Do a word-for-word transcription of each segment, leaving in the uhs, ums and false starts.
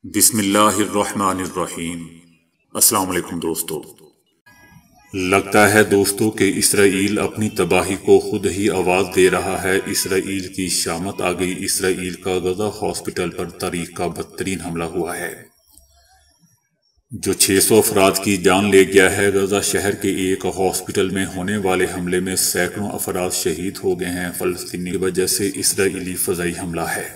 بسم اللہ الرحمن الرحیم۔ السلام علیکم دوستو۔ لگتا ہے دوستو کہ اسرائیل اپنی تباہی کو خود ہی آواز دے رہا ہے۔ اسرائیل کی شامت آ گئی۔ اسرائیل کا غزہ ہاسپٹل پر تاریخ کا بدترین حملہ ہوا ہے جو چھ سو افراد کی جان لے گیا ہے۔ غزہ شہر کے ایک ہاسپٹل میں ہونے والے حملے میں سینکڑوں افراد شہید ہو گئے ہیں۔ فلسطینی کی وجہ سے اسرائیلی فضائی حملہ ہے،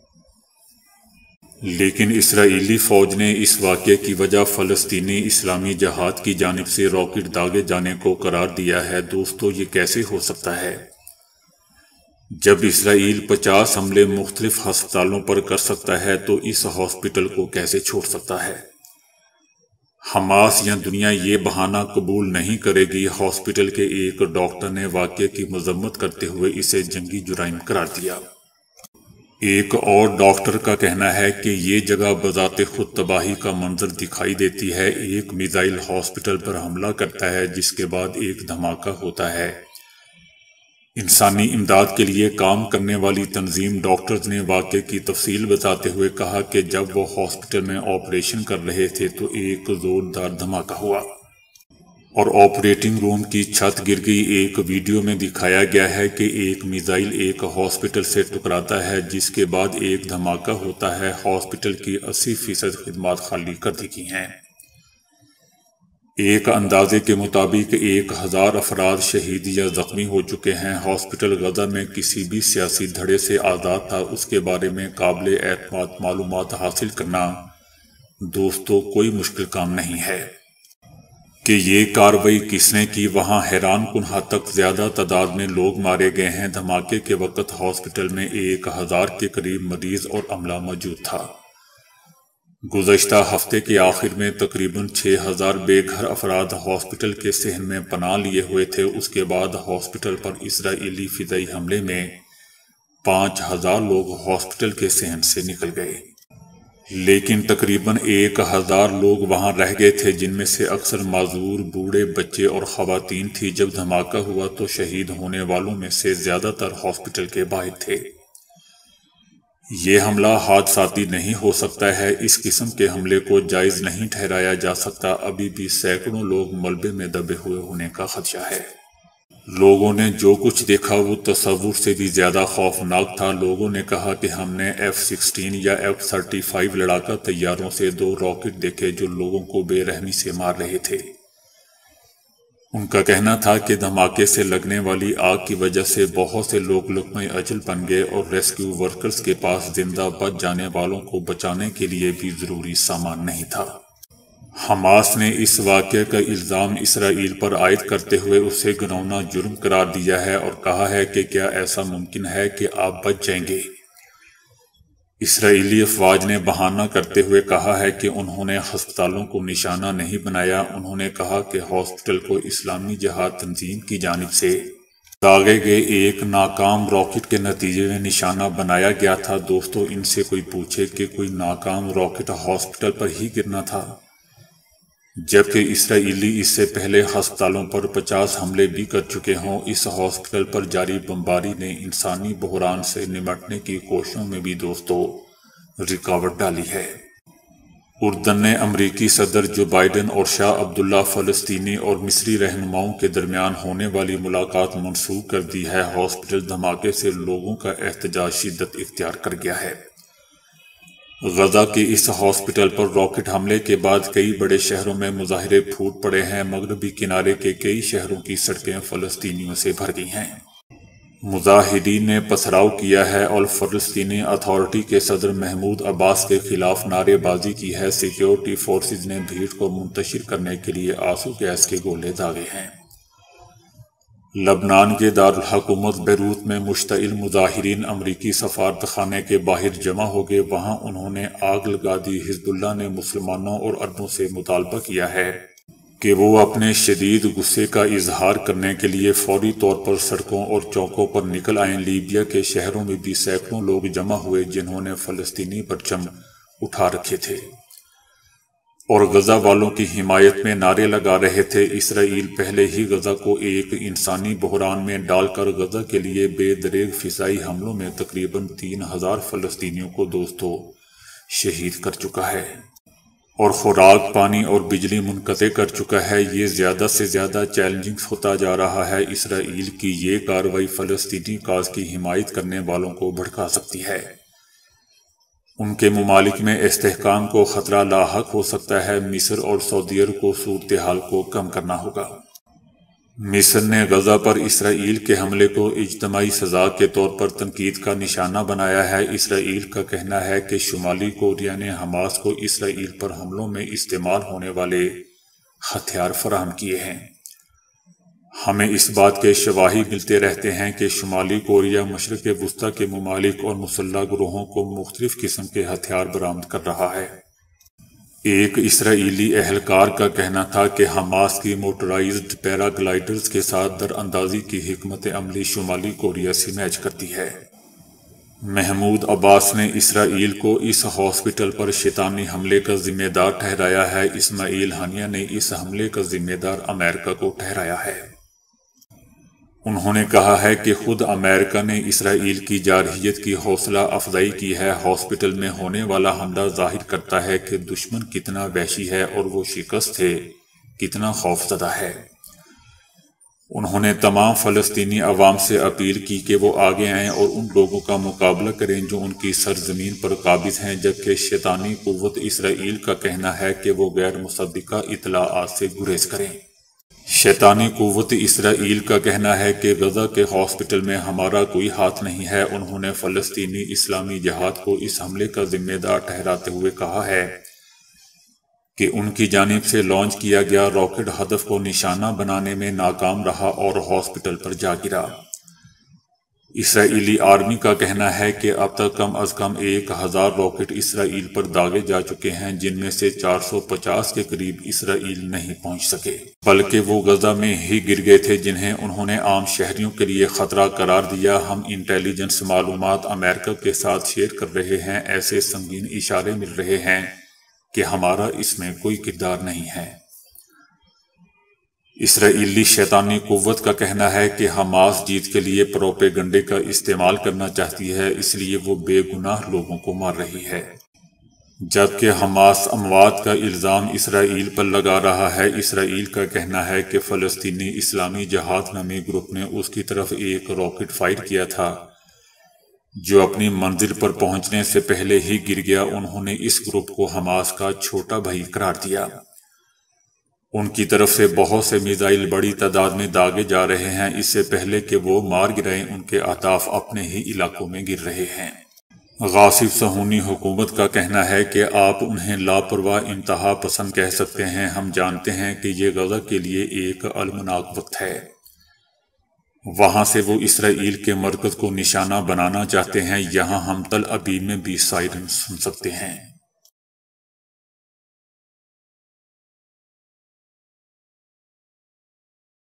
لیکن اسرائیلی فوج نے اس واقعے کی وجہ فلسطینی اسلامی جہاد کی جانب سے راکٹ داغے جانے کو قرار دیا ہے۔ دوستو یہ کیسے ہو سکتا ہے؟ جب اسرائیل پچاس حملے مختلف ہسپتالوں پر کر سکتا ہے تو اس ہاسپٹل کو کیسے چھوڑ سکتا ہے؟ حماس یا دنیا یہ بہانہ قبول نہیں کرے گی۔ ہاسپٹل کے ایک ڈاکٹر نے واقعے کی مذمت کرتے ہوئے اسے جنگی جرائم قرار دیا۔ ایک اور ڈاکٹر کا کہنا ہے کہ یہ جگہ بذات خود تباہی کا منظر دکھائی دیتی ہے۔ ایک میزائل ہاسپٹل پر حملہ کرتا ہے جس کے بعد ایک دھماکہ ہوتا ہے۔ انسانی امداد کے لیے کام کرنے والی تنظیم ڈاکٹرز نے واقعے کی تفصیل بتاتے ہوئے کہا کہ جب وہ ہاسپٹل میں آپریشن کر رہے تھے تو ایک زوردار دھماکہ ہوا اور آپریٹنگ روم کی چھت گر گئی۔ ایک ویڈیو میں دکھایا گیا ہے کہ ایک میزائل ایک ہاسپٹل سے ٹکراتا ہے جس کے بعد ایک دھماکہ ہوتا ہے۔ ہاسپٹل کی اسی فیصد خدمات خالی کر دی گئی ہیں۔ ایک اندازے کے مطابق ایک ہزار افراد شہید یا زخمی ہو چکے ہیں۔ ہاسپٹل غزہ میں کسی بھی سیاسی دھڑے سے آزاد تھا۔ اس کے بارے میں قابل اعتماد معلومات حاصل کرنا دوستو کوئی مشکل کام نہیں ہے کہ یہ کارروائی کس نے کی۔ وہاں حیران کن حد تک زیادہ تعداد میں لوگ مارے گئے ہیں۔ دھماکے کے وقت ہاسپٹل میں ایک ہزار کے قریب مریض اور عملہ موجود تھا۔ گزشتہ ہفتے کے آخر میں تقریباً چھ ہزار بے گھر افراد ہاسپٹل کے صحن میں پناہ لیے ہوئے تھے۔ اس کے بعد ہاسپٹل پر اسرائیلی فضائی حملے میں پانچ ہزار لوگ ہاسپٹل کے صحن سے نکل گئے، لیکن تقریباً ایک ہزار لوگ وہاں رہ گئے تھے جن میں سے اکثر معذور بوڑھے، بچے اور خواتین تھی۔ جب دھماکہ ہوا تو شہید ہونے والوں میں سے زیادہ تر ہاسپٹل کے باہر تھے۔ یہ حملہ حادثاتی نہیں ہو سکتا ہے۔ اس قسم کے حملے کو جائز نہیں ٹھہرایا جا سکتا۔ ابھی بھی سینکڑوں لوگ ملبے میں دبے ہوئے ہونے کا خدشہ ہے۔ لوگوں نے جو کچھ دیکھا وہ تصور سے بھی زیادہ خوفناک تھا۔ لوگوں نے کہا کہ ہم نے ایف سکسٹین یا ایف تھرٹی فائیو لڑاکا طیاروں سے دو راکٹ دیکھے جو لوگوں کو بے رحمی سے مار رہے تھے۔ ان کا کہنا تھا کہ دھماکے سے لگنے والی آگ کی وجہ سے بہت سے لوگ لقمہ اجل بن گئے اور ریسکیو ورکرز کے پاس زندہ بچ جانے والوں کو بچانے کے لیے بھی ضروری سامان نہیں تھا۔ حماس نے اس واقعے کا الزام اسرائیل پر عائد کرتے ہوئے اسے گھناؤنا جرم قرار دیا ہے اور کہا ہے کہ کیا ایسا ممکن ہے کہ آپ بچ جائیں گے؟ اسرائیلی افواج نے بہانہ کرتے ہوئے کہا ہے کہ انہوں نے ہسپتالوں کو نشانہ نہیں بنایا۔ انہوں نے کہا کہ ہاسپٹل کو اسلامی جہاد تنظیم کی جانب سے داغے گئے ایک ناکام راکٹ کے نتیجے میں نشانہ بنایا گیا تھا۔ دوستو ان سے کوئی پوچھے کہ کوئی ناکام راکٹ ہاسپٹل پر ہی گرنا تھا، جبکہ اسرائیلی اس سے پہلے ہسپتالوں پر پچاس حملے بھی کر چکے ہوں۔ اس ہاسپٹل پر جاری بمباری نے انسانی بحران سے نمٹنے کی کوششوں میں بھی دوستو رکاوٹ ڈالی ہے۔ اردن نے امریکی صدر جو بائیڈن اور شاہ عبداللہ فلسطینی اور مصری رہنماؤں کے درمیان ہونے والی ملاقات منسوخ کر دی ہے۔ ہاسپٹل دھماکے سے لوگوں کا احتجاج شدت اختیار کر گیا ہے۔ غزہ کے اس ہاسپٹل پر راکٹ حملے کے بعد کئی بڑے شہروں میں مظاہرے پھوٹ پڑے ہیں۔ مغربی کنارے کے کئی شہروں کی سڑکیں فلسطینیوں سے بھر گئی ہیں۔ مظاہرین نے پتھراؤ کیا ہے اور فلسطینی اتھارٹی کے صدر محمود عباس کے خلاف نعرے بازی کی ہے۔ سیکیورٹی فورسز نے بھیڑ کو منتشر کرنے کے لیے آنسو گیس کے گولے داغے ہیں۔ لبنان کے دارالحکومت بیروت میں مشتعل مظاہرین امریکی سفارت خانے کے باہر جمع ہو گئے۔ وہاں انہوں نے آگ لگا دی۔ حزب اللہ نے مسلمانوں اور عربوں سے مطالبہ کیا ہے کہ وہ اپنے شدید غصے کا اظہار کرنے کے لیے فوری طور پر سڑکوں اور چوکوں پر نکل آئیں۔ لیبیا کے شہروں میں بھی سینکڑوں لوگ جمع ہوئے جنہوں نے فلسطینی پرچم اٹھا رکھے تھے اور غزہ والوں کی حمایت میں نعرے لگا رہے تھے۔ اسرائیل پہلے ہی غزہ کو ایک انسانی بحران میں ڈال کر غزہ کے لیے بے دریغ فضائی حملوں میں تقریباً تین ہزار فلسطینیوں کو دوستو شہید کر چکا ہے اور خوراک، پانی اور بجلی منقطع کر چکا ہے۔ یہ زیادہ سے زیادہ چیلنجنگ ہوتا جا رہا ہے۔ اسرائیل کی یہ کارروائی فلسطینی کاز کی حمایت کرنے والوں کو بھڑکا سکتی ہے۔ ان کے ممالک میں استحکام کو خطرہ لاحق ہو سکتا ہے۔ مصر اور سعودی عرب کو صورتحال کو کم کرنا ہوگا۔ مصر نے غزہ پر اسرائیل کے حملے کو اجتماعی سزا کے طور پر تنقید کا نشانہ بنایا ہے۔ اسرائیل کا کہنا ہے کہ شمالی کوریا نے حماس کو اسرائیل پر حملوں میں استعمال ہونے والے ہتھیار فراہم کیے ہیں۔ ہمیں اس بات کے شواہد ملتے رہتے ہیں کہ شمالی کوریا مشرق وسطیٰ کے ممالک اور مسلح گروہوں کو مختلف قسم کے ہتھیار برآمد کر رہا ہے۔ ایک اسرائیلی اہلکار کا کہنا تھا کہ حماس کی موٹرائزڈ پیراگلائیڈرز کے ساتھ در اندازی کی حکمت عملی شمالی کوریا سے میچ کرتی ہے۔ محمود عباس نے اسرائیل کو اس ہاسپٹل پر شیطانی حملے کا ذمہ دار ٹھہرایا ہے۔ اسماعیل ہانیہ نے اس حملے کا ذمہ دار امریکہ کو ٹھہرایا ہے۔ انہوں نے کہا ہے کہ خود امریکہ نے اسرائیل کی جارحیت کی حوصلہ افزائی کی ہے۔ ہاسپٹل میں ہونے والا حملہ ظاہر کرتا ہے کہ دشمن کتنا وحشی ہے اور وہ شکست ہے کتنا خوف زدہ ہے۔ انہوں نے تمام فلسطینی عوام سے اپیل کی کہ وہ آگے آئیں اور ان لوگوں کا مقابلہ کریں جو ان کی سرزمین پر قابض ہیں، جبکہ شیطانی قوت اسرائیل کا کہنا ہے کہ وہ غیر مصدقہ اطلاعات سے گریز کریں۔ شیطانی قوت اسرائیل کا کہنا ہے کہ غزہ کے ہاسپٹل میں ہمارا کوئی ہاتھ نہیں ہے۔ انہوں نے فلسطینی اسلامی جہاد کو اس حملے کا ذمہ دار ٹھہراتے ہوئے کہا ہے کہ ان کی جانب سے لانچ کیا گیا راکٹ ہدف کو نشانہ بنانے میں ناکام رہا اور ہاسپٹل پر جا گرا۔ اسرائیلی آرمی کا کہنا ہے کہ اب تک کم از کم ایک ہزار راکٹ اسرائیل پر داغے جا چکے ہیں، جن میں سے چار سو پچاس کے قریب اسرائیل نہیں پہنچ سکے، بلکہ وہ غزہ میں ہی گر گئے تھے جنہیں انہوں نے عام شہریوں کے لیے خطرہ قرار دیا۔ ہم انٹیلیجنس معلومات امریکہ کے ساتھ شیئر کر رہے ہیں۔ ایسے سنگین اشارے مل رہے ہیں کہ ہمارا اس میں کوئی کردار نہیں ہے۔ اسرائیلی شیطانی قوت کا کہنا ہے کہ حماس جیت کے لیے پروپیگنڈے کا استعمال کرنا چاہتی ہے، اس لیے وہ بے گناہ لوگوں کو مار رہی ہے، جبکہ حماس اموات کا الزام اسرائیل پر لگا رہا ہے۔ اسرائیل کا کہنا ہے کہ فلسطینی اسلامی جہاد نامی گروپ نے اس کی طرف ایک راکٹ فائر کیا تھا جو اپنی منزل پر پہنچنے سے پہلے ہی گر گیا۔ انہوں نے اس گروپ کو حماس کا چھوٹا بھائی قرار دیا۔ ان کی طرف سے بہت سے میزائل بڑی تعداد میں داغے جا رہے ہیں۔ اس سے پہلے کہ وہ مار گرائیں، ان کے اہداف اپنے ہی علاقوں میں گر رہے ہیں۔ غاصب صہیونی حکومت کا کہنا ہے کہ آپ انہیں لاپرواہ انتہا پسند کہہ سکتے ہیں۔ ہم جانتے ہیں کہ یہ غزہ کے لیے ایک المناک وقت ہے۔ وہاں سے وہ اسرائیل کے مرکز کو نشانہ بنانا چاہتے ہیں۔ یہاں ہم تل ابیب میں بھی سائرن سن سکتے ہیں۔